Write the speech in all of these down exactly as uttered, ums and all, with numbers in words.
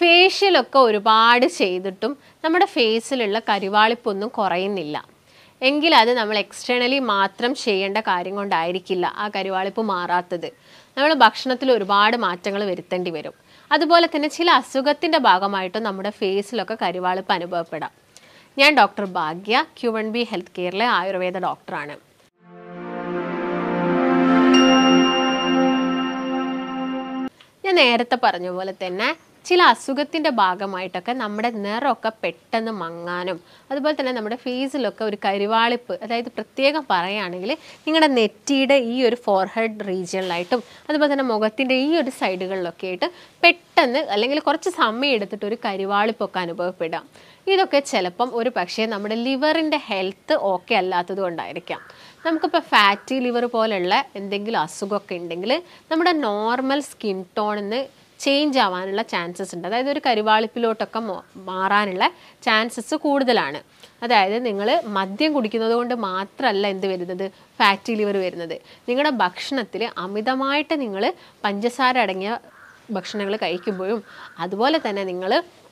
ഫേഷ്യലൊക്കെ ഒരുപാട് ചെയ്തിട്ടും നമ്മുടെ ഫേസിലുള്ള കരിവാളിപ്പൊന്നും കുറയുന്നില്ല എങ്കിൽ അത് നമ്മൾ എക്സ്റ്റേണലി മാത്രം ചെയ്യേണ്ട കാര്യം കൊണ്ടായിരിക്കില്ല ആ കരിവാളിപ്പ് മാറാത്തത്. നമ്മൾ ഭക്ഷണത്തിൽ ഒരുപാട് മാറ്റങ്ങൾ വരുത്തേണ്ടി വരും. അതുപോലെ തന്നെ ചില അസുഖത്തിൻ്റെ ഭാഗമായിട്ടും നമ്മുടെ ഫേസിലൊക്കെ കരിവാളിപ്പ് അനുഭവപ്പെടാം. ഞാൻ doctor Bhagya, Q one B health കെയറിലെ ആയുർവേദ ഡോക്ടറാണ്. ഞാൻ നേരത്തെ പറഞ്ഞ പോലെ തന്നെ ചില അസുഖത്തിൻ്റെ ഭാഗമായിട്ടൊക്കെ നമ്മുടെ നിറമൊക്കെ പെട്ടെന്ന് മങ്ങാനും അതുപോലെ തന്നെ നമ്മുടെ ഫേസിലൊക്കെ ഒരു കരിവാളിപ്പ്, അതായത് പ്രത്യേകം പറയുകയാണെങ്കിൽ നിങ്ങളുടെ നെറ്റിയുടെ ഈ ഒരു ഫോർഹെഡ് റീജിയനിലായിട്ടും അതുപോലെ തന്നെ മുഖത്തിൻ്റെ ഈ ഒരു സൈഡുകളിലൊക്കെ ആയിട്ട് പെട്ടെന്ന് അല്ലെങ്കിൽ കുറച്ച് സമയം എടുത്തിട്ട് ഒരു കരിവാളിപ്പൊക്കെ അനുഭവപ്പെടാം. ഇതൊക്കെ ചിലപ്പം ഒരു പക്ഷേ നമ്മുടെ ലിവറിൻ്റെ ഹെൽത്ത് ഓക്കെ അല്ലാത്തത് കൊണ്ടായിരിക്കാം. നമുക്കിപ്പോൾ ഫാറ്റി ലിവർ പോലുള്ള എന്തെങ്കിലും അസുഖമൊക്കെ ഉണ്ടെങ്കിൽ നമ്മുടെ നോർമൽ സ്കിൻ ടോണിന്ന് ചേഞ്ച് ആവാനുള്ള ചാൻസസ് ഉണ്ട്. അതായത് ഒരു കരിവാളിപ്പിലോട്ടൊക്കെ മാറാനുള്ള ചാൻസസ് കൂടുതലാണ്. അതായത് നിങ്ങൾ മദ്യം കുടിക്കുന്നത് കൊണ്ട് മാത്രമല്ല എന്ത് വരുന്നത്, ഫാറ്റി ലിവർ വരുന്നത്. നിങ്ങളുടെ ഭക്ഷണത്തിൽ അമിതമായിട്ട് നിങ്ങൾ പഞ്ചസാര അടങ്ങിയ ഭക്ഷണങ്ങൾ കഴിക്കുമ്പോഴും അതുപോലെ തന്നെ നിങ്ങൾ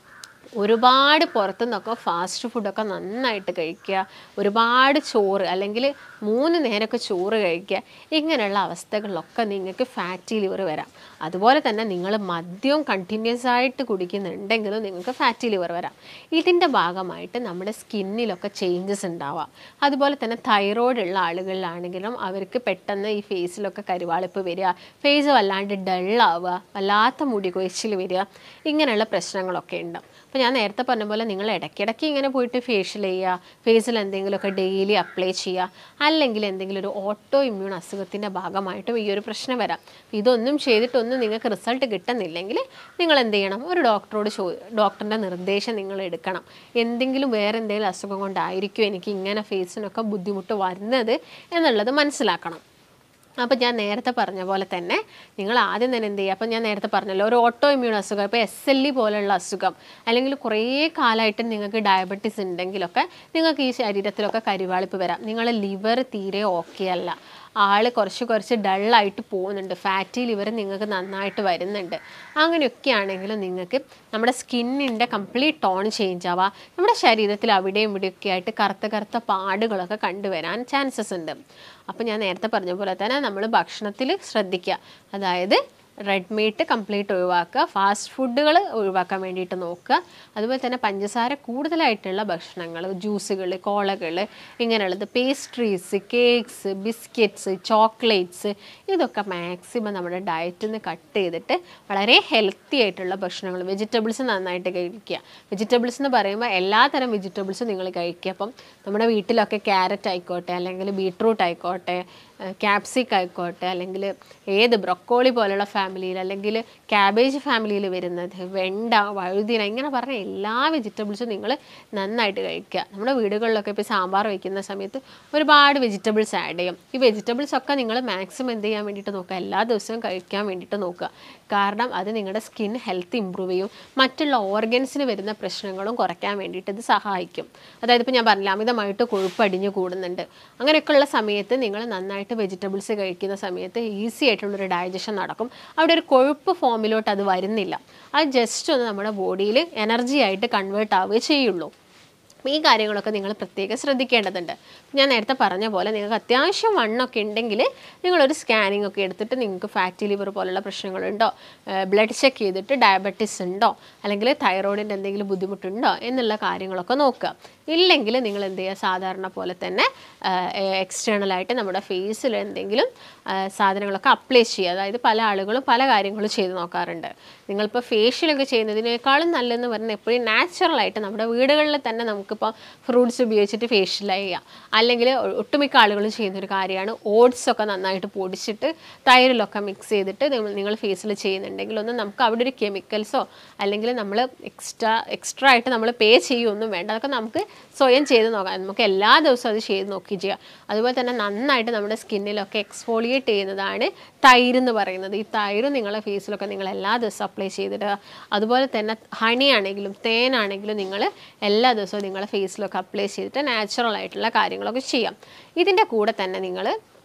ഒരുപാട് പുറത്തുനിന്നൊക്കെ ഫാസ്റ്റ് ഫുഡൊക്കെ നന്നായിട്ട് കഴിക്കുക, ഒരുപാട് ചോറ് അല്ലെങ്കിൽ മൂന്ന് നേരമൊക്കെ ചോറ് കഴിക്കുക, ഇങ്ങനെയുള്ള അവസ്ഥകളിലൊക്കെ നിങ്ങൾക്ക് ഫാറ്റി ലിവർ വരാം. അതുപോലെ തന്നെ നിങ്ങൾ മദ്യവും കണ്ടിന്യൂസ് ആയിട്ട് കുടിക്കുന്നുണ്ടെങ്കിലും നിങ്ങൾക്ക് ഫാറ്റി ലിവർ വരാം. ഇതിൻ്റെ ഭാഗമായിട്ട് നമ്മുടെ സ്കിന്നിലൊക്കെ ചേഞ്ചസ് ഉണ്ടാവാം. അതുപോലെ തന്നെ തൈറോയ്ഡ് ഉള്ള ആളുകളിലാണെങ്കിലും അവർക്ക് പെട്ടെന്ന് ഈ ഫേസിലൊക്കെ കരിവാളിപ്പ് വരിക, ഫേസ് വല്ലാണ്ട് ഡള്ളാവുക, വല്ലാത്ത മുടി കൊഴിച്ചിൽ വരിക, ഇങ്ങനെയുള്ള പ്രശ്നങ്ങളൊക്കെ ഉണ്ടാവും. അപ്പോൾ ഞാൻ നേരത്തെ പറഞ്ഞ പോലെ നിങ്ങൾ ഇടയ്ക്കിടയ്ക്ക് ഇങ്ങനെ പോയിട്ട് ഫേഷ്യൽ ചെയ്യുക, ഫേസിൽ എന്തെങ്കിലുമൊക്കെ ഡെയിലി അപ്ലൈ ചെയ്യുക, അല്ലെങ്കിൽ എന്തെങ്കിലും ഒരു ഓട്ടോ ഇമ്മ്യൂൺ അസുഖത്തിൻ്റെ ഭാഗമായിട്ടും ഈ ഒരു പ്രശ്നം വരാം. ഇതൊന്നും ചെയ്തിട്ടൊന്നും നിങ്ങൾക്ക് റിസൾട്ട് കിട്ടുന്നില്ലെങ്കിൽ നിങ്ങൾ എന്ത് ചെയ്യണം, ഒരു ഡോക്ടറോട് ചോ ഡോക്ടറിൻ്റെ നിർദ്ദേശം നിങ്ങൾ എടുക്കണം. എന്തെങ്കിലും വേറെ എന്തെങ്കിലും അസുഖം കൊണ്ടായിരിക്കും എനിക്ക് ഇങ്ങനെ ഫേസിനൊക്കെ ബുദ്ധിമുട്ട് വരുന്നത് എന്നുള്ളത് മനസ്സിലാക്കണം. അപ്പോൾ ഞാൻ നേരത്തെ പറഞ്ഞ പോലെ തന്നെ നിങ്ങൾ ആദ്യം തന്നെ എന്ത് ചെയ്യുക, അപ്പോൾ ഞാൻ നേരത്തെ പറഞ്ഞല്ലോ ഒരു ഓട്ടോ ഇമ്മ്യൂൺ അസുഖം, ഇപ്പോൾ എസ് എൽ ഇ പോലുള്ള അസുഖം, അല്ലെങ്കിൽ കുറേ കാലമായിട്ട് നിങ്ങൾക്ക് ഡയബറ്റീസ് ഉണ്ടെങ്കിലൊക്കെ നിങ്ങൾക്ക് ഈ ശരീരത്തിലൊക്കെ കരിവാളിപ്പ് വരാം. നിങ്ങളുടെ ലിവർ തീരെ ഓക്കെ അല്ല, ആൾ കുറച്ച് കുറച്ച് ഡള്ളായിട്ട് പോകുന്നുണ്ട്, ഫാറ്റി ലിവർ നിങ്ങൾക്ക് നന്നായിട്ട് വരുന്നുണ്ട്. അങ്ങനെയൊക്കെ ആണെങ്കിലും നിങ്ങൾക്ക് നമ്മുടെ സ്കിന്നിൻ്റെ കംപ്ലീറ്റ് ടോൺ ചേഞ്ച് ആവാം. നമ്മുടെ ശരീരത്തിൽ അവിടെയും ഇവിടെയൊക്കെ ആയിട്ട് കറുത്ത കറുത്ത പാടുകളൊക്കെ കണ്ടുവരാൻ ചാൻസസ് ഉണ്ട്. അപ്പോൾ ഞാൻ നേരത്തെ പറഞ്ഞ പോലെ തന്നെ നമ്മൾ ഭക്ഷണത്തിൽ ശ്രദ്ധിക്കുക. അതായത് റെഡ് മീറ്റ് കംപ്ലീറ്റ് ഒഴിവാക്കുക, ഫാസ്റ്റ് ഫുഡുകൾ ഒഴിവാക്കാൻ വേണ്ടിയിട്ട് നോക്കുക. അതുപോലെ തന്നെ പഞ്ചസാര കൂടുതലായിട്ടുള്ള ഭക്ഷണങ്ങൾ, ജ്യൂസുകൾ, കോളകൾ, ഇങ്ങനെയുള്ളത്, പേസ്ട്രീസ്, കേക്ക്സ്, ബിസ്ക്കറ്റ്സ്, ചോക്ലേറ്റ്സ്, ഇതൊക്കെ മാക്സിമം നമ്മുടെ ഡയറ്റിൽ നിന്ന് കട്ട് ചെയ്തിട്ട് വളരെ ഹെൽത്തി ആയിട്ടുള്ള ഭക്ഷണങ്ങൾ, വെജിറ്റബിൾസ് നന്നായിട്ട് കഴിക്കുക. വെജിറ്റബിൾസ് എന്ന് പറയുമ്പോൾ എല്ലാതരം വെജിറ്റബിൾസും നിങ്ങൾ കഴിക്കുക. അപ്പം നമ്മുടെ വീട്ടിലൊക്കെ ക്യാരറ്റ് ആയിക്കോട്ടെ, അല്ലെങ്കിൽ ബീട്രൂട്ട് ആയിക്കോട്ടെ, ക്യാപ്സിക്കം ആയിക്കോട്ടെ, അല്ലെങ്കിൽ ഏത് ബ്രൊക്കോളി പോലുള്ള ഫാമിലിയിൽ അല്ലെങ്കിൽ ക്യാബേജ് ഫാമിലിയിൽ വരുന്നത്, വെണ്ട, വഴുതിന, ഇങ്ങനെ പറഞ്ഞ എല്ലാ വെജിറ്റബിൾസും നിങ്ങൾ നന്നായിട്ട് കഴിക്കുക. നമ്മുടെ വീടുകളിലൊക്കെ ഇപ്പോൾ സാമ്പാർ വയ്ക്കുന്ന സമയത്ത് ഒരുപാട് വെജിറ്റബിൾസ് ആഡ് ചെയ്യും. ഈ വെജിറ്റബിൾസ് ഒക്കെ നിങ്ങൾ മാക്സിമം എന്ത് ചെയ്യാൻ വേണ്ടിയിട്ട് നോക്കുക, എല്ലാ ദിവസവും കഴിക്കാൻ വേണ്ടിയിട്ട് നോക്കുക. കാരണം അത് നിങ്ങളുടെ സ്കിൻ ഹെൽത്ത് ഇമ്പ്രൂവ് ചെയ്യും, മറ്റുള്ള ഓർഗൻസിന് വരുന്ന പ്രശ്നങ്ങളും കുറയ്ക്കാൻ വേണ്ടിയിട്ട് ഇത് സഹായിക്കും. അതായത് ഇപ്പോൾ ഞാൻ പറഞ്ഞില്ല, അമിതമായിട്ട് കൊഴുപ്പ് അടിഞ്ഞു കൂടുന്നുണ്ട്, അങ്ങനെയൊക്കെയുള്ള സമയത്ത് നിങ്ങൾ നന്നായിട്ട് വെജിറ്റബിൾസ് കഴിക്കുന്ന സമയത്ത് ഈസി ആയിട്ടുള്ളൊരു ഡൈജഷൻ നടക്കും. അവിടെ ഒരു കൊഴുപ്പ് ഫോമിലോട്ട് അത് വരുന്നില്ല, അത് ജസ്റ്റ് ഒന്ന് നമ്മുടെ ബോഡിയിൽ എനർജി ആയിട്ട് കൺവേർട്ട് ആവുകയേ ചെയ്യുള്ളൂ. ഈ കാര്യങ്ങളൊക്കെ നിങ്ങൾ പ്രത്യേകം ശ്രദ്ധിക്കേണ്ടതുണ്ട്. ഞാൻ നേരത്തെ പറഞ്ഞ പോലെ നിങ്ങൾക്ക് അത്യാവശ്യം വണ്ണൊക്കെ ഉണ്ടെങ്കിൽ നിങ്ങളൊരു സ്കാനിങ് ഒക്കെ എടുത്തിട്ട് നിങ്ങൾക്ക് ഫാറ്റി ലിവർ പോലുള്ള പ്രശ്നങ്ങളുണ്ടോ, ബ്ലഡ് ചെക്ക് ചെയ്തിട്ട് ഡയബറ്റീസ് ഉണ്ടോ, അല്ലെങ്കിൽ തൈറോയിഡിൻ്റെ എന്തെങ്കിലും ബുദ്ധിമുട്ടുണ്ടോ എന്നുള്ള കാര്യങ്ങളൊക്കെ നോക്കുക. ഇല്ലെങ്കിൽ നിങ്ങൾ എന്ത് ചെയ്യുക, സാധാരണ പോലെ തന്നെ എക്സ്റ്റേണലായിട്ട് നമ്മുടെ ഫേസിൽ എന്തെങ്കിലും സാധനങ്ങളൊക്കെ അപ്ലൈ ചെയ്യുക. അതായത് പല ആളുകളും പല കാര്യങ്ങളും ചെയ്ത് നോക്കാറുണ്ട്. നിങ്ങളിപ്പോൾ ഫേഷ്യലൊക്കെ ചെയ്യുന്നതിനേക്കാളും നല്ലതെന്ന് പറഞ്ഞാൽ എപ്പോഴും നാച്ചുറലായിട്ട് നമ്മുടെ വീടുകളിൽ തന്നെ നമുക്കിപ്പോൾ ഫ്രൂട്ട്സ് ഉപയോഗിച്ചിട്ട് ഫേഷ്യൽ ചെയ്യുക. അല്ലെങ്കിൽ ഒട്ടുമിക്ക ആളുകളും ചെയ്യുന്നൊരു കാര്യമാണ് ഓട്സൊക്കെ നന്നായിട്ട് പൊടിച്ചിട്ട് തൈരിലൊക്കെ മിക്സ് ചെയ്തിട്ട് നിങ്ങൾ ഫേസിൽ ചെയ്യുന്നുണ്ടെങ്കിൽ ഒന്നും നമുക്ക് അവിടെ ഒരു കെമിക്കൽസോ അല്ലെങ്കിൽ നമ്മൾ എക്സ്ട്രാ എക്സ്ട്രാ ആയിട്ട് നമ്മൾ പേ ചെയ്യുകയൊന്നും വേണ്ട. അതൊക്കെ നമുക്ക് സ്വയം ചെയ്ത് നോക്കാം. നമുക്ക് എല്ലാ ദിവസവും അത് ചെയ്ത് നോക്കി ചെയ്യാം. അതുപോലെ തന്നെ നന്നായിട്ട് നമ്മുടെ സ്കിന്നിലൊക്കെ എക്സ്ഫോളിയേറ്റ് ചെയ്യുന്നതാണ് തൈര് എന്ന് പറയുന്നത്. ഈ തൈര് നിങ്ങളെ ഫേസിലൊക്കെ നിങ്ങൾ എല്ലാ ദിവസവും അപ്ലൈ ചെയ്തിട്ട്, അതുപോലെ തന്നെ ഹണി ആണെങ്കിലും തേനാണെങ്കിലും നിങ്ങൾ എല്ലാ ദിവസവും നിങ്ങളെ ഫേസിലൊക്കെ അപ്ലൈ ചെയ്തിട്ട് നാച്ചുറൽ ആയിട്ടുള്ള കാര്യങ്ങളൊക്കെ ചെയ്യാം. ഇതിൻ്റെ കൂടെ തന്നെ നിങ്ങൾ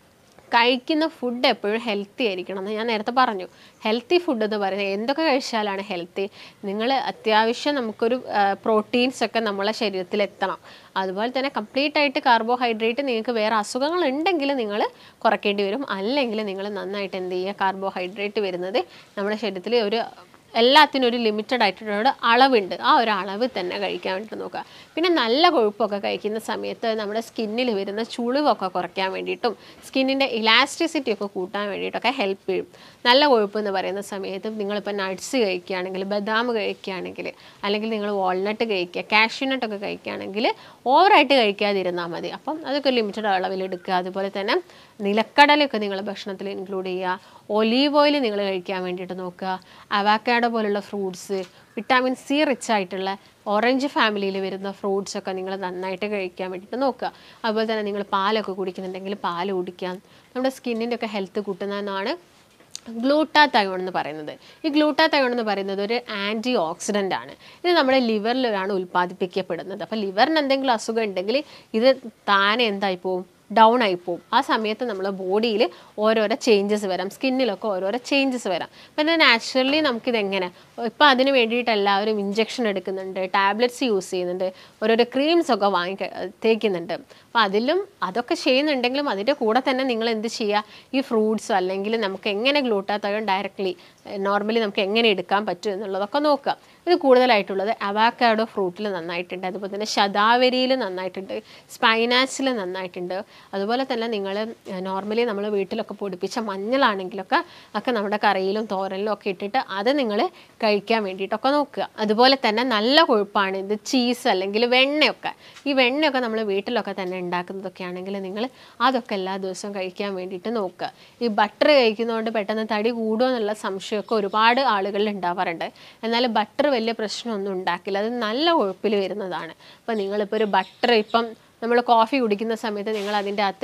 കഴിക്കുന്ന ഫുഡ് എപ്പോഴും ഹെൽത്തി ആയിരിക്കണം എന്ന് ഞാൻ നേരത്തെ പറഞ്ഞു. ഹെൽത്തി ഫുഡ് എന്ന് പറയുന്നത് എന്തൊക്കെ കഴിച്ചാലാണ് ഹെൽത്തി? നിങ്ങൾ അത്യാവശ്യം നമുക്കൊരു പ്രോട്ടീൻസ് ഒക്കെ നമ്മളെ ശരീരത്തിൽ എത്തണം. അതുപോലെ തന്നെ കംപ്ലീറ്റ് ആയിട്ട് കാർബോഹൈഡ്രേറ്റ് നിങ്ങൾക്ക് വേറെ അസുഖങ്ങൾ ഉണ്ടെങ്കിൽ നിങ്ങൾ കുറയ്ക്കേണ്ടി വരും. അല്ലെങ്കിൽ നിങ്ങൾ നന്നായിട്ട് എന്ത് ചെയ്യുക, കാർബോഹൈഡ്രേറ്റ് വരുന്നത് നമ്മുടെ ശരീരത്തിൽ ഒരു എല്ലാത്തിനും ഒരു ലിമിറ്റഡ് ആയിട്ടുള്ള അളവുണ്ട്. ആ ഒരു അളവ് തന്നെ കഴിക്കാൻ വേണ്ടിയിട്ട് നോക്കുക. പിന്നെ നല്ല കൊഴുപ്പൊക്കെ കഴിക്കുന്ന സമയത്ത് നമ്മുടെ സ്കിന്നിൽ വരുന്ന ചുളിവൊക്കെ കുറയ്ക്കാൻ വേണ്ടിയിട്ടും സ്കിന്നിൻ്റെ ഇലാസ്റ്റിസിറ്റി ഒക്കെ കൂട്ടാൻ വേണ്ടിയിട്ടൊക്കെ ഹെൽപ്പ് ചെയ്യും. നല്ല കൊഴുപ്പ് എന്ന് പറയുന്ന സമയത്ത് നിങ്ങളിപ്പോൾ നട്ട്സ് കഴിക്കുകയാണെങ്കിൽ, ബദാം കഴിക്കുകയാണെങ്കിൽ, അല്ലെങ്കിൽ നിങ്ങൾ വാൾനട്ട് കഴിക്കുക, കാഷ്യൂനട്ടൊക്കെ കഴിക്കുകയാണെങ്കിൽ ഓവറായിട്ട് കഴിക്കാതിരുന്നാൽ മതി. അപ്പം അതൊക്കെ ലിമിറ്റഡ് അളവിലെടുക്കുക. അതുപോലെ തന്നെ നിലക്കടലൊക്കെ നിങ്ങൾ ഭക്ഷണത്തിൽ ഇൻക്ലൂഡ് ചെയ്യുക. ഒലീവ് ഓയിൽ നിങ്ങൾ കഴിക്കാൻ വേണ്ടിയിട്ട് നോക്കുക. അവക്കാഡോ പോലുള്ള ഫ്രൂട്ട്സ്, വിറ്റാമിൻ സി റിച്ച് ആയിട്ടുള്ള ഓറഞ്ച് ഫാമിലിയിൽ വരുന്ന ഫ്രൂട്ട്സ് ഒക്കെ നിങ്ങൾ നന്നായിട്ട് കഴിക്കാൻ വേണ്ടിയിട്ട് നോക്കുക. അതുപോലെ തന്നെ നിങ്ങൾ പാലൊക്കെ കുടിക്കുന്നുണ്ടെങ്കിൽ പാല് കുടിക്കാം. നമ്മുടെ സ്കിന്നിൻ്റെ ഒക്കെ ഹെൽത്ത് കൂട്ടുന്നതെന്നാണ് ഗ്ലൂട്ടാതയോൺ എന്ന് പറയുന്നത്. ഈ ഗ്ലൂട്ടാതയോൺ എന്ന് പറയുന്നത് ഒരു ആൻറ്റി ഓക്സിഡൻ്റ് ആണ്. ഇത് നമ്മുടെ ലിവറിലാണ് ഉൽപ്പാദിപ്പിക്കപ്പെടുന്നത്. അപ്പോൾ ലിവറിന് എന്തെങ്കിലും അസുഖം ഉണ്ടെങ്കിൽ ഇത് താനെ എന്തായി പോവും, ഡൗൺ ആയി പോവും. ആ സമയത്ത് നമ്മുടെ ബോഡിയിൽ ഓരോരോ ചേഞ്ചസ് വരാം, സ്കിന്നിലൊക്കെ ഓരോരോ ചേഞ്ചസ് വരാം. അപ്പം ഇത് നാച്ചുറലി നമുക്കിതെങ്ങനെ, ഇപ്പം അതിന് വേണ്ടിയിട്ട് എല്ലാവരും ഇഞ്ചക്ഷൻ എടുക്കുന്നുണ്ട്, ടാബ്ലറ്റ്സ് യൂസ് ചെയ്യുന്നുണ്ട്, ഓരോരോ ക്രീംസൊക്കെ വാങ്ങി തേക്കുന്നുണ്ട്. അപ്പോൾ അതിലും അതൊക്കെ ചെയ്യുന്നുണ്ടെങ്കിലും അതിൻ്റെ കൂടെ തന്നെ നിങ്ങൾ എന്ത് ചെയ്യുക, ഈ ഫ്രൂട്ട്സ് അല്ലെങ്കിൽ നമുക്ക് എങ്ങനെ ഗ്ലൂട്ടാതയോൺ ഡയറക്റ്റ്ലി നോർമലി നമുക്ക് എങ്ങനെ എടുക്കാൻ പറ്റും എന്നുള്ളതൊക്കെ നോക്കുക. ഇത് കൂടുതലായിട്ടുള്ളത് അവക്കാഡോ ഫ്രൂട്ടിൽ നന്നായിട്ടുണ്ട്, അതുപോലെ തന്നെ ശതാവരിയിൽ നന്നായിട്ടുണ്ട്, സ്പൈനാച്ചിൽ നന്നായിട്ടുണ്ട്. അതുപോലെ തന്നെ നിങ്ങൾ നോർമലി നമ്മൾ വീട്ടിലൊക്കെ പൊടിപ്പിച്ച മഞ്ഞളാണെങ്കിലൊക്കെ ഒക്കെ നമ്മുടെ കറിയിലും തോരനിലും ഒക്കെ ഇട്ടിട്ട് അത് നിങ്ങൾ കഴിക്കാൻ വേണ്ടിയിട്ടൊക്കെ നോക്കുക. അതുപോലെ തന്നെ നല്ല കൊഴുപ്പാണ് ഇത് ചീസ് അല്ലെങ്കിൽ വെണ്ണയൊക്കെ. ഈ വെണ്ണയൊക്കെ നമ്മൾ വീട്ടിലൊക്കെ തന്നെ ഉണ്ടാക്കുന്നതൊക്കെ ആണെങ്കിൽ നിങ്ങൾ അതൊക്കെ എല്ലാ ദിവസവും കഴിക്കാൻ വേണ്ടിയിട്ട് നോക്കുക. ഈ ബട്ടർ കഴിക്കുന്നതുകൊണ്ട് പെട്ടെന്ന് തടി കൂടുമോ എന്നുള്ള സംശയമൊക്കെ ഒരുപാട് ആളുകളിൽ ഉണ്ടാവാറുണ്ട്. എന്നാൽ ബട്ടർ വലിയ പ്രശ്നമൊന്നും ഉണ്ടാക്കില്ല, അത് നല്ല കൊഴുപ്പിൽ വരുന്നതാണ്. അപ്പോൾ നിങ്ങളിപ്പോൾ ഒരു ബട്ടർ ഇപ്പം നമ്മൾ കോഫി കുടിക്കുന്ന സമയത്ത് നിങ്ങൾ അതിൻ്റെ അകത്ത്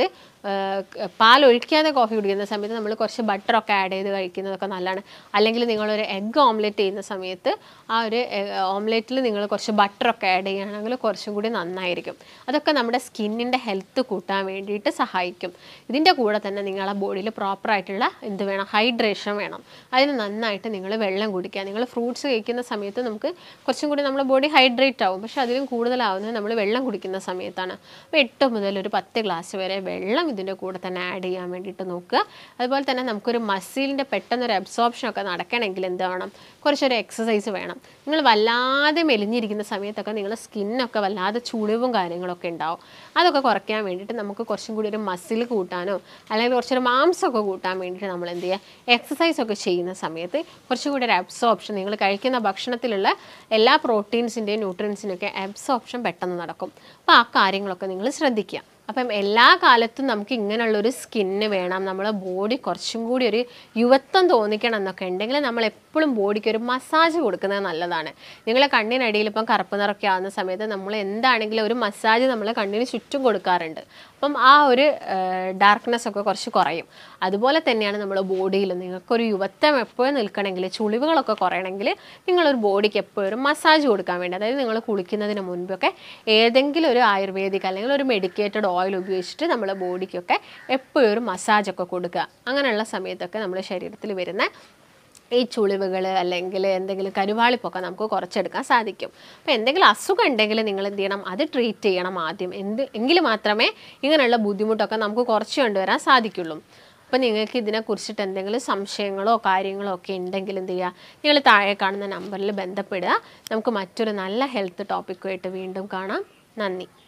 പാലൊഴിക്കാതെ കോഫി കുടിക്കുന്ന സമയത്ത് നമ്മൾ കുറച്ച് ബട്ടറൊക്കെ ആഡ് ചെയ്ത് കഴിക്കുന്നതൊക്കെ നല്ലതാണ്. അല്ലെങ്കിൽ നിങ്ങളൊരു എഗ്ഗ് ഓംലെറ്റ് ചെയ്യുന്ന സമയത്ത് ആ ഒരു ഓംലെറ്റിൽ നിങ്ങൾ കുറച്ച് ബട്ടറൊക്കെ ആഡ് ചെയ്യുകയാണെങ്കിൽ കുറച്ചും കൂടി നന്നായിരിക്കും. അതൊക്കെ നമ്മുടെ സ്കിന്നിൻ്റെ ഹെൽത്ത് കൂട്ടാൻ വേണ്ടിയിട്ട് സഹായിക്കും. ഇതിൻ്റെ കൂടെ തന്നെ നിങ്ങളെ ബോഡിയിൽ പ്രോപ്പറായിട്ടുള്ള എന്ത് വേണം, ഹൈഡ്രേഷൻ വേണം. അതിന് നന്നായിട്ട് നിങ്ങൾ വെള്ളം കുടിക്കുക. നിങ്ങൾ ഫ്രൂട്ട്സ് കഴിക്കുന്ന സമയത്ത് നമുക്ക് കുറച്ചും കൂടി നമ്മുടെ ബോഡി ഹൈഡ്രേറ്റ് ആവും. പക്ഷേ അതിലും കൂടുതലാവുന്നത് നമ്മൾ വെള്ളം കുടിക്കുന്ന സമയത്താണ്. അപ്പോൾ എട്ട് മുതൽ ഒരു പത്ത് ഗ്ലാസ് വരെ വെള്ളം ഇതിൻ്റെ കൂടെ തന്നെ ആഡ് ചെയ്യാൻ വേണ്ടിയിട്ട് നോക്കുക. അതുപോലെ തന്നെ നമുക്കൊരു മസിലിൻ്റെ പെട്ടെന്നൊരു അബ്സോർപ്ഷനൊക്കെ നടക്കണമെങ്കിൽ എന്ത് വേണം, കുറച്ചൊരു എക്സസൈസ് വേണം. നിങ്ങൾ വല്ലാതെ മെലിഞ്ഞിരിക്കുന്ന സമയത്തൊക്കെ നിങ്ങളുടെ സ്കിന്നൊക്കെ വല്ലാതെ ചുളിവും കാര്യങ്ങളൊക്കെ ഉണ്ടാവും. അതൊക്കെ കുറയ്ക്കാൻ വേണ്ടിയിട്ട് നമുക്ക് കുറച്ചും കൂടി ഒരു മസിൽ കൂട്ടാനോ അല്ലെങ്കിൽ കുറച്ചൊരു മാംസമൊക്കെ കൂട്ടാൻ വേണ്ടിയിട്ട് നമ്മൾ എന്ത് ചെയ്യുക, എക്സസൈസൊക്കെ ചെയ്യുന്ന സമയത്ത് കുറച്ചും കൂടി ഒരു അബ്സോർപ്ഷൻ, നിങ്ങൾ കഴിക്കുന്ന ഭക്ഷണത്തിലുള്ള എല്ലാ പ്രോട്ടീൻസിൻ്റെയും ന്യൂട്രിയൻസിൻ്റെയൊക്കെ അബ്സോർപ്ഷൻ പെട്ടെന്ന് നടക്കും. അപ്പോൾ ആ കാര്യങ്ങളൊക്കെ നിങ്ങൾ ശ്രദ്ധിക്കുക. അപ്പം എല്ലാ കാലത്തും നമുക്ക് ഇങ്ങനെയുള്ളൊരു സ്കിന്ന് വേണം, നമ്മളെ ബോഡി കുറച്ചും കൂടി ഒരു യുവത്വം തോന്നിക്കണം എന്നൊക്കെ ഉണ്ടെങ്കിൽ നമ്മൾ എപ്പോഴും ബോഡിക്ക് ഒരു മസാജ് കൊടുക്കുന്നത് നല്ലതാണ്. നിങ്ങളെ കണ്ണിനടിയിൽ ഇപ്പം കറുപ്പ് നിറമൊക്കെ ആവുന്ന സമയത്ത് നമ്മൾ എന്താണെങ്കിലും ഒരു മസാജ് നമ്മൾ കണ്ണിന് ചുറ്റും കൊടുക്കാറുണ്ട്. അപ്പം ആ ഒരു ഡാർക്ക്നെസ് ഒക്കെ കുറച്ച് കുറയും. അതുപോലെ തന്നെയാണ് നമ്മുടെ ബോഡിയിൽ നിങ്ങൾക്കൊരു യുവത്വം എപ്പോഴും നിൽക്കണമെങ്കിൽ, ചുളിവുകളൊക്കെ കുറയണമെങ്കിൽ നിങ്ങളൊരു ബോഡിക്ക് എപ്പോഴും ഒരു മസാജ് കൊടുക്കാൻ വേണ്ടി, അതായത് നിങ്ങൾ കുളിക്കുന്നതിന് മുൻപൊക്കെ ഏതെങ്കിലും ഒരു ആയുർവേദിക് അല്ലെങ്കിൽ ഒരു മെഡിക്കേറ്റഡ് ഓയിൽ ഉപയോഗിച്ചിട്ട് നമ്മളെ ബോഡിക്കൊക്കെ എപ്പോഴും ഒരു മസാജൊക്കെ കൊടുക്കുക. അങ്ങനെയുള്ള സമയത്തൊക്കെ നമ്മുടെ ശരീരത്തിൽ വരുന്ന ഈ ചുളിവുകൾ അല്ലെങ്കിൽ എന്തെങ്കിലും കരുവാളിപ്പൊക്കെ നമുക്ക് കുറച്ചെടുക്കാൻ സാധിക്കും. അപ്പോൾ എന്തെങ്കിലും അസുഖം ഉണ്ടെങ്കിൽ നിങ്ങൾ എന്ത് ചെയ്യണം, അത് ട്രീറ്റ് ചെയ്യണം ആദ്യം. എന്ത് എങ്കിൽ മാത്രമേ ഇങ്ങനെയുള്ള ബുദ്ധിമുട്ടൊക്കെ നമുക്ക് കുറച്ച് കൊണ്ടുവരാൻ സാധിക്കുള്ളൂ. അപ്പോൾ നിങ്ങൾക്ക് ഇതിനെക്കുറിച്ചിട്ട് എന്തെങ്കിലും സംശയങ്ങളോ കാര്യങ്ങളോ ഒക്കെ ഉണ്ടെങ്കിൽ എന്ത് ചെയ്യുക, നിങ്ങൾ താഴെ കാണുന്ന നമ്പറിൽ ബന്ധപ്പെടുക. നമുക്ക് മറ്റൊരു നല്ല ഹെൽത്ത് ടോപ്പിക്കുമായിട്ട് വീണ്ടും കാണാം. നന്ദി.